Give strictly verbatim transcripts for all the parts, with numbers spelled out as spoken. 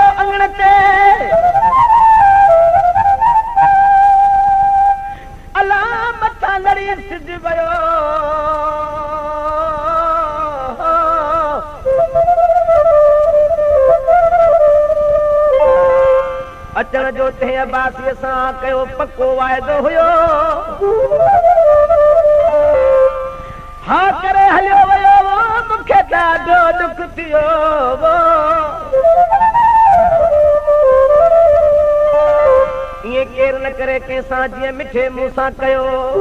अंगण ते अला मथा लड़ी सिज वियो अचण जो ते अब्बासीअ सां कयो पक्को वाइदो हुयो हा करे हलियो वियो मूंखे ॾाढो दुख थियो ईअं केरु न करे कंहिंसां जीअं मिठे मुंहं सां कयो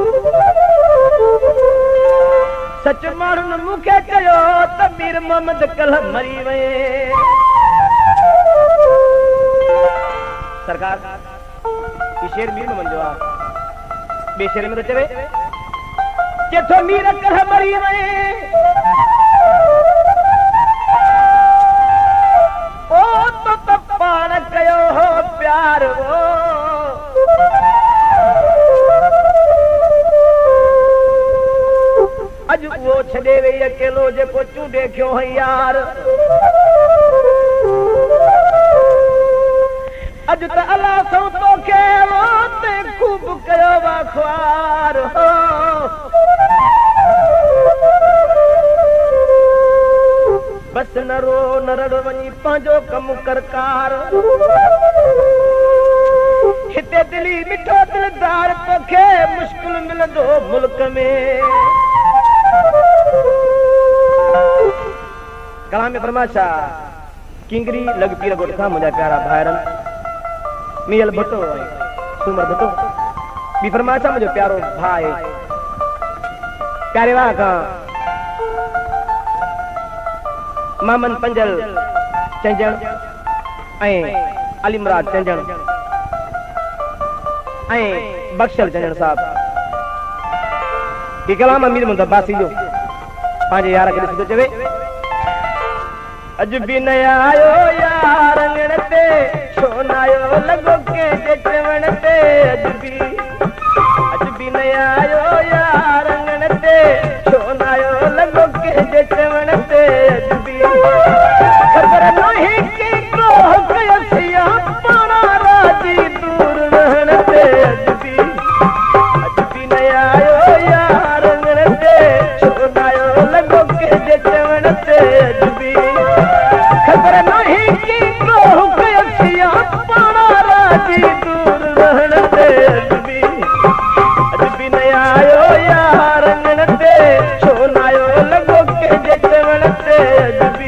सच माण्हुनि मूंखे चयो त मीर मोहम्मद कल्ह मरी वए सरकार ये शेर मीर मोहम्मद जो आहे ॿिए शेर में तो चवे चथो मीर कल्ह मरी वए ओ तो त पाण कयो हो प्यार वो अज वो छॾे वई अकेलो जेको चूंडे खयो है यार अज त अल्लाह सो तोखे ते खूब कयो वा ख्वार हो बस न रो न रड़ वञी पंहिंजो कम करकार हिते दिली मिठो दिलदार तोखे मुश्किल मिलंदो मुल्क में कलाम में फरमाशा किंगरी लग पीर गोट खां मुंहिंजा प्यारा भाइरनि मियल भट्टो सूमर भट्टो बि फरमाशा मुंहिंजो प्यारो भाई प्यारे वाह खां मामन पंजल चंजण ऐं अलीमराज चंजण ऐं बख्शल चंजण साहब ही कलाम अमीर मुंहिंजो अब्बासी जो पंहिंजे यार खे ॾिसी थो चवे अज भी न आयो यार अंगण ते छो न आयो लॻो कंहिंजे चवण ते अज भी अज भी न आयो यार अंगण ते छो न आयो लॻो कंहिंजे चवण ते अज भी ख़बर नाहे केतिरो कयोसीं पाणा राजी दूर रहण ते अज भी अज भी न आयो यार अंगण ते छो न आयो लॻो कंहिंजे चवण ते अज भी खबर नहीं कि रोह कयसिया पाणा राजी दूर रहण ते अज भी अज भी न आयो यार अंगण ते छो न आयो लॻो कंहिंजे चवण ते अज भी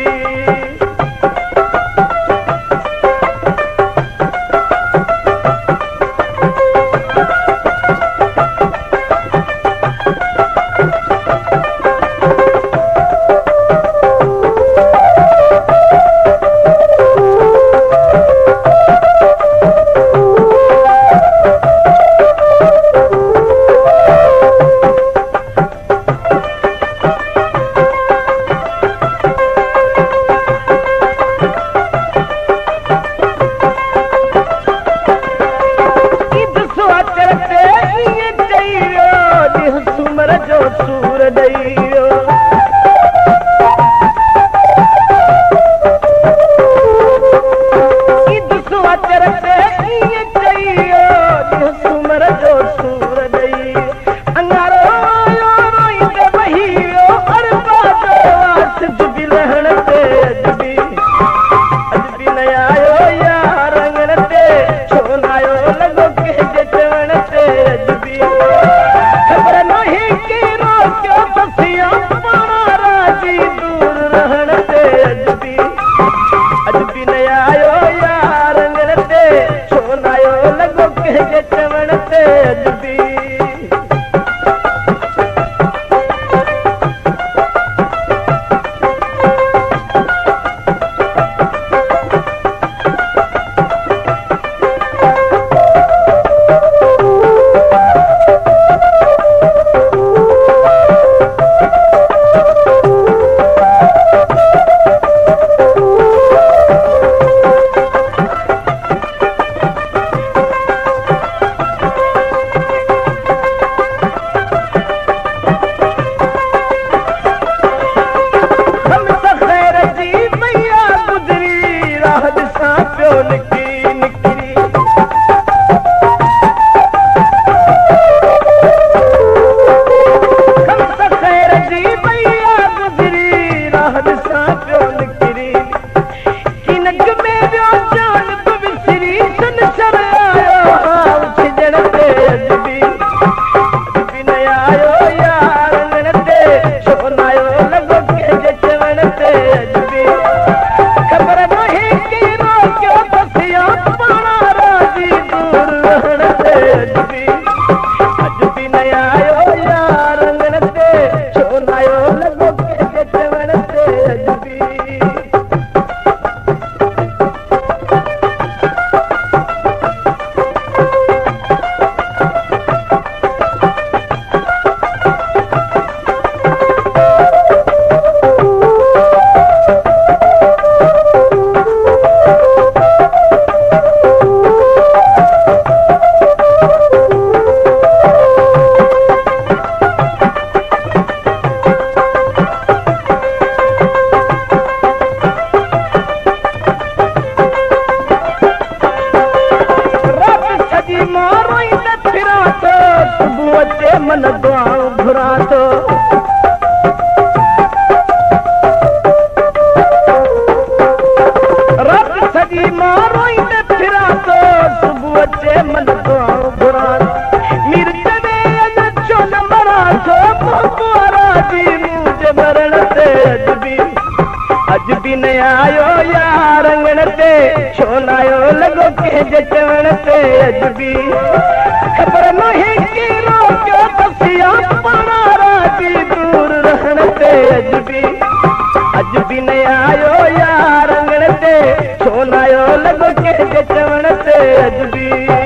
पियो निकिरी निकिरी कम सखैर जी भैया गुजरी राह सा पियो निकिरी कि नग में वियो जान विसरी सन सर आयो उछ जड़ते अजबी अजबी न आयो यार अंगण ते सोनायो लगो के जचवण ते अजबी खबर नहीं कि रोक्यो बसिया पाना राजी दूर रहण ते अजबी अजबी न आयो यार अंगण ते सोनायो लगो के जचवण ते अजबी मन दुआऊं घुरा तो रात सजी मारो इंदे फिरा तो सुबह चे मन दुआऊं घुरा मीर चवे नचो न मरा तो बुआरा जी मुझे मरण ते अजबी अजबी न आयो यार अंगण ते छोनायो लगो के जचवण ते अजबी खबर नहीं कि रोक्यो बसिया पाना राजी दूर रहण ते अजबी अजबी न आयो यार अंगण ते सोनायो लगो के जचवण ते अजबी